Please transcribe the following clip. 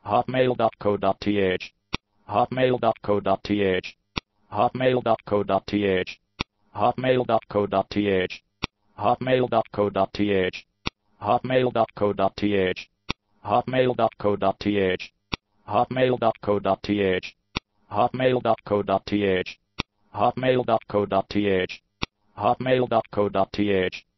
hotmail.co.th, hotmail.co.th, hotmail.co.th, hotmail.co.th, hotmail.co.th, hotmail.co.th, hotmail.co.th, hotmail.co.th, hotmail.co.th, hotmail.co.th, hotmail.co.th.